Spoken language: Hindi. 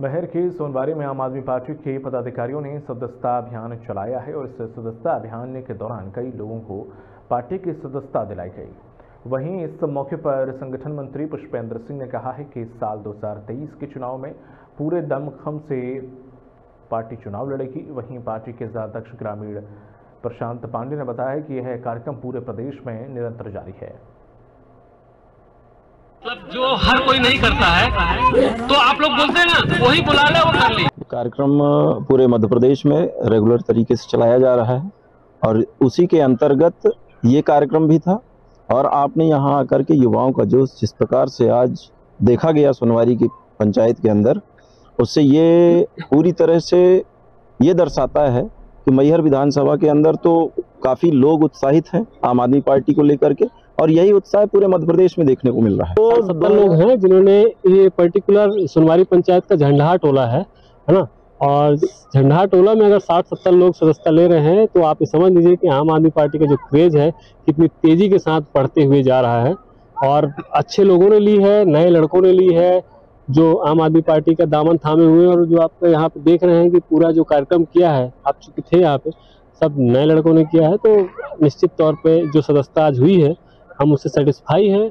महर के सोनवारी में आम आदमी पार्टी के पदाधिकारियों ने सदस्यता अभियान चलाया है और इस सदस्यता अभियान के दौरान कई लोगों को पार्टी की सदस्यता दिलाई गई। वहीं इस मौके पर संगठन मंत्री पुष्पेंद्र सिंह ने कहा है कि इस साल 2023 के चुनाव में पूरे दमखम से पार्टी चुनाव लड़ेगी। वहीं पार्टी के जिलाध्यक्ष ग्रामीण प्रशांत पांडे ने बताया कि यह कार्यक्रम पूरे प्रदेश में निरंतर जारी है। मतलब जो हर कोई नहीं करता है तो आप लोग बोलते हैं ना, वही बुला ले, वो कर ली। कार्यक्रम पूरे मध्य प्रदेश में रेगुलर तरीके से चलाया जा रहा है और उसी के अंतर्गत ये कार्यक्रम भी था। और आपने यहाँ आकर के युवाओं का जोश जिस प्रकार से आज देखा गया सोनवारी की पंचायत के अंदर, उससे ये पूरी तरह से ये दर्शाता है कि मैहर विधानसभा के अंदर तो काफ़ी लोग उत्साहित हैं आम आदमी पार्टी को लेकर के, और यही उत्साह पूरे मध्य प्रदेश में देखने को मिल रहा है। तो 70 लोग हैं जिन्होंने ये पर्टिकुलर सोनवारी पंचायत का झंडहा टोला है ना, और झंडहा टोला में अगर 60-70 लोग सदस्यता ले रहे हैं तो आप ये समझ लीजिए कि आम आदमी पार्टी का जो क्रेज है कितनी तेजी के साथ बढ़ते हुए जा रहा है। और अच्छे लोगों ने ली है, नए लड़कों ने ली है जो आम आदमी पार्टी का दामन थामे हुए, और जो आप यहाँ पे देख रहे हैं कि पूरा जो कार्यक्रम किया है, आप चूंकि थे यहाँ पे, सब नए लड़कों ने किया है। तो निश्चित तौर पे जो सदस्यता आज हुई है हम उससे सेटिस्फाई हैं।